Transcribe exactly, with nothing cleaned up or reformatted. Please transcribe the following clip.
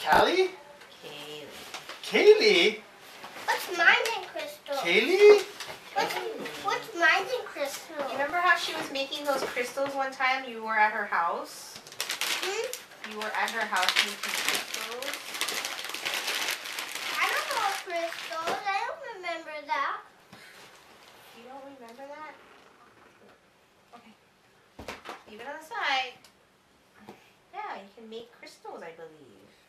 Callie? Kaylee. Kaylee? What's mine in crystal? Kaylee? What's, what's mine in crystal? You remember how she was making those crystals one time? You were at her house? Hmm? You were at her house making crystals? I don't know crystals. I don't remember that. You don't remember that? Okay. Leave it on the side. Yeah, you can make crystals, I believe.